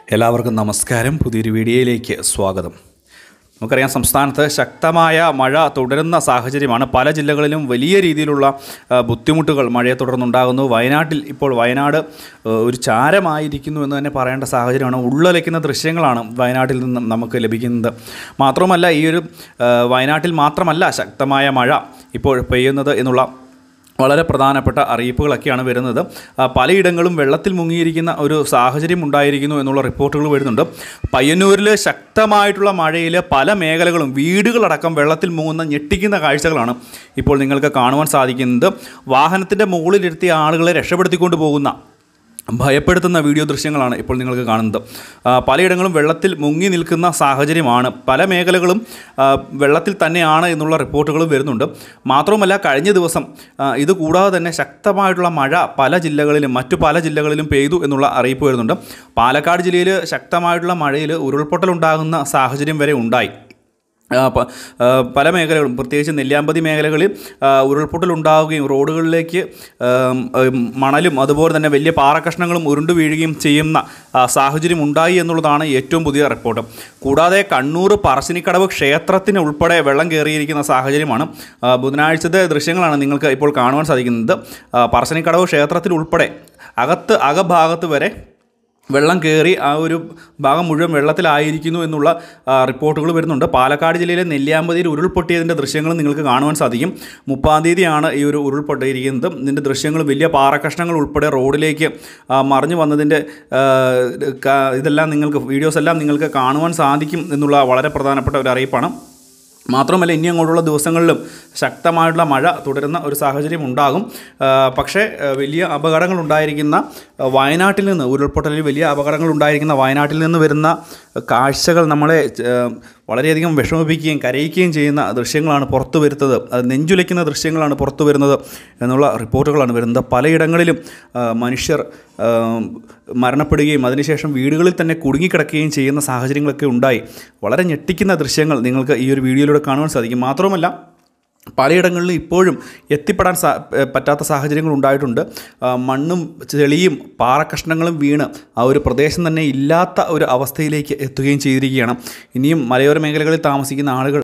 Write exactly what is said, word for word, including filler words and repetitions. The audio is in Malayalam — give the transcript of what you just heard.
എല്ലാവർക്കും നമസ്കാരം. പുതിയൊരു വീഡിയോയിലേക്ക് സ്വാഗതം. നമുക്കറിയാം, സംസ്ഥാനത്ത് ശക്തമായ മഴ തുടരുന്ന സാഹചര്യമാണ്. പല ജില്ലകളിലും വലിയ രീതിയിലുള്ള ബുദ്ധിമുട്ടുകൾ മഴയെ തുടർന്നുണ്ടാകുന്നു. വയനാട്ടിൽ ഇപ്പോൾ വയനാട് ഒരു ചാരമായിരിക്കുന്നു എന്ന് തന്നെ പറയേണ്ട സാഹചര്യമാണ്. ഉള്ളൊലയ്ക്കുന്ന ദൃശ്യങ്ങളാണ് വയനാട്ടിൽ നിന്നും നമുക്ക് ലഭിക്കുന്നത്. മാത്രമല്ല, ഈ ഒരു വയനാട്ടിൽ മാത്രമല്ല ശക്തമായ മഴ ഇപ്പോൾ പെയ്യുന്നത് എന്നുള്ള വളരെ പ്രധാനപ്പെട്ട അറിയിപ്പുകളൊക്കെയാണ് വരുന്നത്. പലയിടങ്ങളും വെള്ളത്തിൽ മുങ്ങിയിരിക്കുന്ന ഒരു സാഹചര്യം ഉണ്ടായിരിക്കുന്നു എന്നുള്ള റിപ്പോർട്ടുകൾ വരുന്നുണ്ട്. പയ്യന്നൂരിൽ ശക്തമായിട്ടുള്ള മഴയിൽ പല മേഖലകളും വീടുകളടക്കം വെള്ളത്തിൽ മുങ്ങുന്ന ഞെട്ടിക്കുന്ന കാഴ്ചകളാണ് ഇപ്പോൾ നിങ്ങൾക്ക് കാണുവാൻ സാധിക്കുന്നത്. വാഹനത്തിൻ്റെ മുകളിലിരുത്തിയ ആളുകളെ രക്ഷപ്പെടുത്തിക്കൊണ്ട് പോകുന്ന ഭയപ്പെടുത്തുന്ന വീഡിയോ ദൃശ്യങ്ങളാണ് ഇപ്പോൾ നിങ്ങൾക്ക് കാണുന്നത്. പലയിടങ്ങളും വെള്ളത്തിൽ മുങ്ങി നിൽക്കുന്ന സാഹചര്യമാണ്. പല മേഖലകളും വെള്ളത്തിൽ തന്നെയാണ് എന്നുള്ള റിപ്പോർട്ടുകളും വരുന്നുണ്ട്. മാത്രവുമല്ല, കഴിഞ്ഞ ദിവസം ഇതുകൂടാതെ തന്നെ ശക്തമായിട്ടുള്ള മഴ പല ജില്ലകളിലും മറ്റു പല ജില്ലകളിലും പെയ്തു എന്നുള്ള അറിയിപ്പ് വരുന്നുണ്ട്. പാലക്കാട് ജില്ലയിൽ ശക്തമായിട്ടുള്ള മഴയിൽ ഉരുൾപൊട്ടലുണ്ടാകുന്ന സാഹചര്യം വരെ ഉണ്ടായി. പല മേഖലകളും, പ്രത്യേകിച്ച് നെല്ലിയാമ്പതി മേഖലകളിൽ ഉരുൾപൊട്ടലുണ്ടാവുകയും റോഡുകളിലേക്ക് മണലും അതുപോലെ തന്നെ വലിയ പാറക്കഷ്ണങ്ങളും ഉരുണ്ടു വീഴുകയും ചെയ്യുന്ന സാഹചര്യം ഉണ്ടായി എന്നുള്ളതാണ് ഏറ്റവും പുതിയ റിപ്പോർട്ട്. കൂടാതെ കണ്ണൂർ പറശ്ശിനിക്കടവ് ക്ഷേത്രത്തിന് ഉൾപ്പെടെ വെള്ളം കയറിയിരിക്കുന്ന സാഹചര്യമാണ്. ബുധനാഴ്ചത്തെ ദൃശ്യങ്ങളാണ് നിങ്ങൾക്ക് ഇപ്പോൾ കാണുവാൻ സാധിക്കുന്നത്. പറശ്ശിനിക്കടവ് ക്ഷേത്രത്തിൽ ഉൾപ്പെടെ അകത്ത് അകഭാഗത്ത് വരെ വെള്ളം കയറി ആ ഒരു ഭാഗം മുഴുവൻ വെള്ളത്തിലായിരിക്കുന്നു എന്നുള്ള റിപ്പോർട്ടുകൾ വരുന്നുണ്ട്. പാലക്കാട് ജില്ലയിലെ നെല്ലിയാമ്പതിയിൽ ഉരുൾപൊട്ടിയതിൻ്റെ ദൃശ്യങ്ങൾ നിങ്ങൾക്ക് കാണുവാൻ സാധിക്കും. മുപ്പാം തീയതിയാണ് ഈ ഒരു ഉരുൾപൊട്ടിയിരിക്കുന്നത്. ഇതിൻ്റെ ദൃശ്യങ്ങൾ വലിയ പാറക്കഷ്ണങ്ങൾ ഉൾപ്പെടെ റോഡിലേക്ക് മറിഞ്ഞു വന്നതിൻ്റെ ഇതെല്ലാം നിങ്ങൾക്ക് വീഡിയോസ് എല്ലാം നിങ്ങൾക്ക് കാണുവാൻ സാധിക്കും എന്നുള്ള വളരെ പ്രധാനപ്പെട്ട ഒരു അറിയിപ്പാണ്. മാത്രമല്ല, ഇനി അങ്ങോട്ടുള്ള ദിവസങ്ങളിലും ശക്തമായിട്ടുള്ള മഴ തുടരുന്ന ഒരു സാഹചര്യം ഉണ്ടാകും. പക്ഷേ വലിയ അപകടങ്ങൾ ഉണ്ടായിരിക്കുന്ന വയനാട്ടിൽ നിന്ന്, ഉരുൾപൊട്ടലിൽ വലിയ അപകടങ്ങൾ ഉണ്ടായിരിക്കുന്ന വയനാട്ടിൽ നിന്ന് വരുന്ന കാഴ്ചകൾ നമ്മളെ വളരെയധികം വിഷമിപ്പിക്കുകയും കരയിക്കുകയും ചെയ്യുന്ന ദൃശ്യങ്ങളാണ് പുറത്തു വരുന്നത്. അത് നെഞ്ചുലയ്ക്കുന്ന ദൃശ്യങ്ങളാണ് പുറത്തു വരുന്നത് എന്നുള്ള റിപ്പോർട്ടുകളാണ് വരുന്നത്. പലയിടങ്ങളിലും മനുഷ്യർ മരണപ്പെടുകയും അതിനുശേഷം വീടുകളിൽ തന്നെ കുടുങ്ങിക്കിടക്കുകയും ചെയ്യുന്ന സാഹചര്യങ്ങളൊക്കെ ഉണ്ടായി. വളരെ ഞെട്ടിക്കുന്ന ദൃശ്യങ്ങൾ നിങ്ങൾക്ക് ഈ ഒരു വീഡിയോയിലൂടെ കാണുവാൻ സാധിക്കും. മാത്രമല്ല, പലയിടങ്ങളിലും ഇപ്പോഴും എത്തിപ്പെടാൻ സാ പറ്റാത്ത സാഹചര്യങ്ങൾ ഉണ്ടായിട്ടുണ്ട്. മണ്ണും ചെളിയും പാറക്കഷ്ണങ്ങളും വീണ് ആ ഒരു പ്രദേശം തന്നെ ഇല്ലാത്ത ഒരു അവസ്ഥയിലേക്ക് എത്തുകയും ചെയ്തിരിക്കുകയാണ്. ഇനിയും മലയോര മേഖലകളിൽ താമസിക്കുന്ന ആളുകൾ